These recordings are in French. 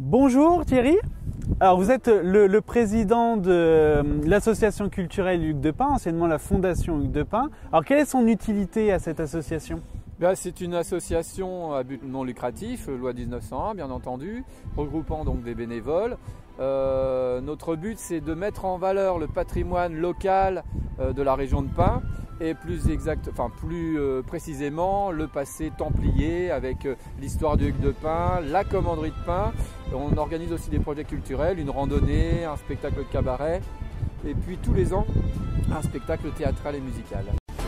Bonjour Thierry. Alors vous êtes le président de l'association culturelle Hugues de Pin, anciennement la fondation Hugues de Pin. Alors quelle est son utilité à cette association ? C'est une association à but non lucratif, loi 1901 bien entendu, regroupant donc des bénévoles. Notre but c'est de mettre en valeur le patrimoine local de la région de Pin et plus précisément le passé templier avec l'histoire de Hugues de Pin, la commanderie de Pin. On organise aussi des projets culturels, une randonnée, un spectacle de cabaret et puis tous les ans un spectacle théâtral et musical.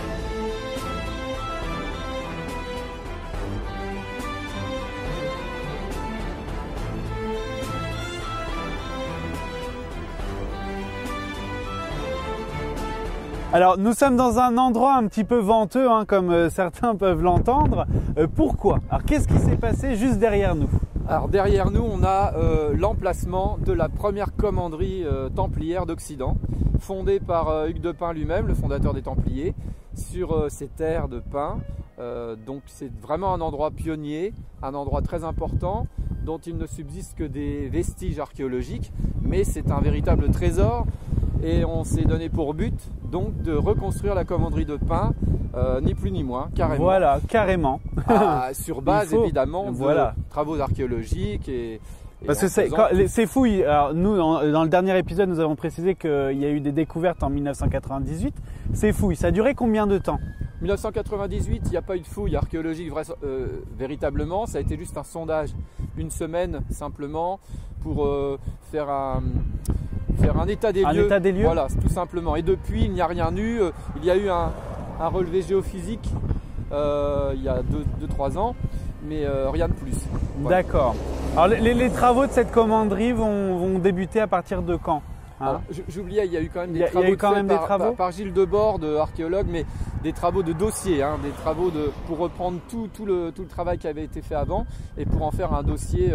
Alors nous sommes dans un endroit un petit peu venteux, comme certains peuvent l'entendre. Pourquoi ? Alors qu'est-ce qui s'est passé juste derrière nous ? Alors derrière nous, on a l'emplacement de la première commanderie templière d'Occident, fondée par Hugues de Pin lui-même, le fondateur des Templiers, sur ces terres de Pin. Donc c'est vraiment un endroit pionnier, un endroit très important, dont il ne subsiste que des vestiges archéologiques, mais c'est un véritable trésor. Et on s'est donné pour but donc de reconstruire la commanderie de Pin, ni plus ni moins, carrément. Voilà, carrément. Sur base évidemment de travaux archéologiques parce que ces fouilles, alors nous dans le dernier épisode nous avons précisé qu'il y a eu des découvertes en 1998. Ces fouilles, ça a duré combien de temps ? 1998, il n'y a pas eu de fouilles archéologiques véritablement, ça a été juste un sondage, une semaine simplement pour faire un état des lieux. État des lieux. Voilà, tout simplement. Et depuis, il n'y a rien eu. Il y a eu un relevé géophysique il y a 2-3 ans, mais rien de plus. Voilà. D'accord. Alors les travaux de cette commanderie vont débuter à partir de quand ? J'oubliais, il y a eu quand même des travaux par Gilles Debord, archéologue, mais des travaux de dossier, des travaux pour reprendre tout le travail qui avait été fait avant et pour en faire un dossier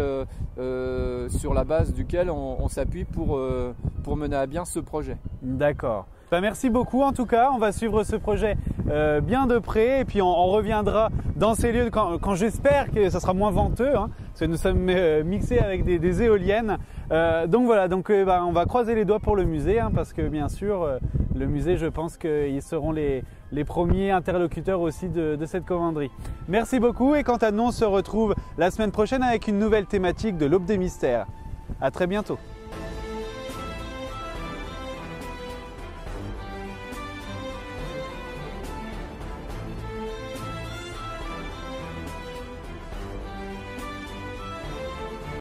sur la base duquel on s'appuie pour mener à bien ce projet. D'accord. Merci beaucoup en tout cas, on va suivre ce projet bien de près et puis on reviendra dans ces lieux quand j'espère que ça sera moins venteux, parce que nous sommes mixés avec des éoliennes. Donc voilà, on va croiser les doigts pour le musée, parce que bien sûr le musée, je pense qu'ils seront les premiers interlocuteurs aussi de cette commanderie. Merci beaucoup et quant à nous, on se retrouve la semaine prochaine avec une nouvelle thématique de l'Aube des Mystères. À très bientôt.